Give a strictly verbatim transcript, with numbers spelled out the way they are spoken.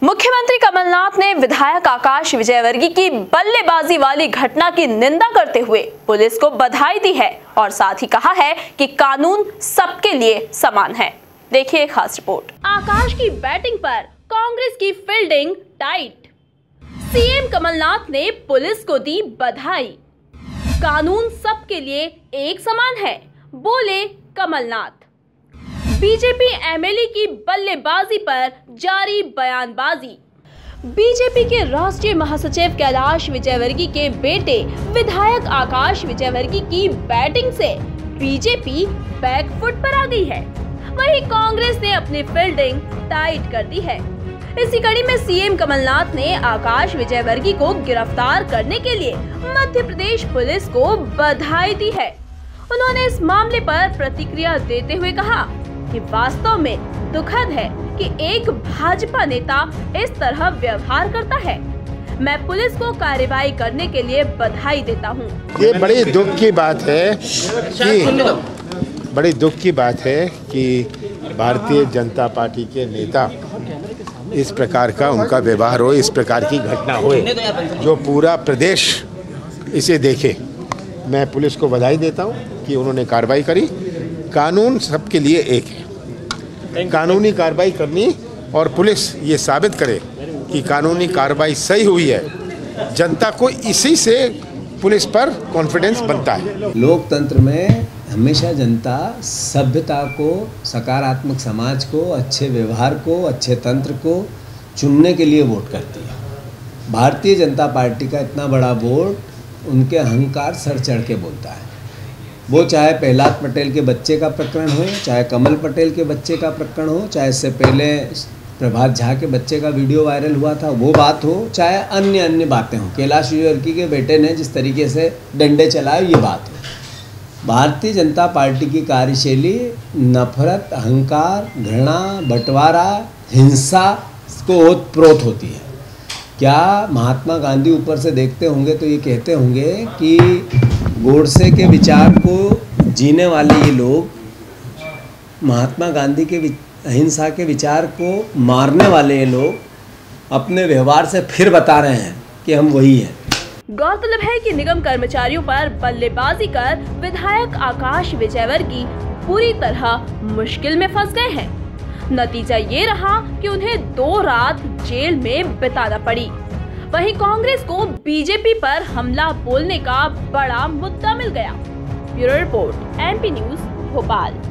मुख्यमंत्री कमलनाथ ने विधायक आकाश विजयवर्गीय की बल्लेबाजी वाली घटना की निंदा करते हुए पुलिस को बधाई दी है और साथ ही कहा है कि कानून सबके लिए समान है। देखिए खास रिपोर्ट। आकाश की बैटिंग पर कांग्रेस की फील्डिंग टाइट। सीएम कमलनाथ ने पुलिस को दी बधाई। कानून सबके लिए एक समान है, बोले कमलनाथ। बीजेपी एमएलए की बल्लेबाजी पर जारी बयानबाजी। बीजेपी के राष्ट्रीय महासचिव कैलाश विजयवर्गीय के बेटे विधायक आकाश विजयवर्गीय की बैटिंग से बीजेपी बैकफुट पर आ गई है। वहीं कांग्रेस ने अपनी फील्डिंग टाइट कर दी है। इसी कड़ी में सीएम कमलनाथ ने आकाश विजयवर्गीय को गिरफ्तार करने के लिए मध्य प्रदेश पुलिस को बधाई दी है। उन्होंने इस मामले पर प्रतिक्रिया देते हुए कहा कि वास्तव में दुखद है कि एक भाजपा नेता इस तरह व्यवहार करता है। मैं पुलिस को कार्रवाई करने के लिए बधाई देता हूं। ये बड़ी दुख की बात है कि बड़ी दुख की बात है कि भारतीय जनता पार्टी के नेता इस प्रकार का उनका व्यवहार हो, इस प्रकार की घटना होए, जो पूरा प्रदेश इसे देखे। मैं पुलिस को बधाई देता हूं कि उन्होंने कार्रवाई करी। कानून सबके लिए एक है, कानूनी कार्रवाई करनी और पुलिस ये साबित करे कि कानूनी कार्रवाई सही हुई है। जनता को इसी से पुलिस पर कॉन्फिडेंस बनता है। लोकतंत्र में हमेशा जनता सभ्यता को, सकारात्मक समाज को, अच्छे व्यवहार को, अच्छे तंत्र को चुनने के लिए वोट करती है। भारतीय जनता पार्टी का इतना बड़ा वोट उनके अहंकार सर चढ़ के बोलता है। वो चाहे प्रहलाद पटेल के बच्चे का प्रकरण हो, चाहे कमल पटेल के बच्चे का प्रकरण हो, चाहे इससे पहले प्रभात झा के बच्चे का वीडियो वायरल हुआ था वो बात हो, चाहे अन्य अन्य बातें हो, कैलाश विजयवर्गीय के बेटे ने जिस तरीके से डंडे चलाए ये बात हो। भारतीय जनता पार्टी की कार्यशैली नफरत, अहंकार, घृणा, बंटवारा, हिंसा को ओतप्रोत होती है। क्या महात्मा गांधी ऊपर से देखते होंगे तो ये कहते होंगे कि गोडसे के विचार को जीने वाले ये लोग महात्मा गांधी के अहिंसा के विचार को मारने वाले ये लोग अपने व्यवहार से फिर बता रहे हैं कि हम वही हैं। गौरतलब है कि निगम कर्मचारियों पर बल्लेबाजी कर विधायक आकाश विजयवर्गीय पूरी तरह मुश्किल में फंस गए हैं। नतीजा ये रहा कि उन्हें दो रात जेल में बिताना पड़ी। वहीं कांग्रेस को बीजेपी पर हमला बोलने का बड़ा मुद्दा मिल गया। Bureau report, MP news, Bhopal.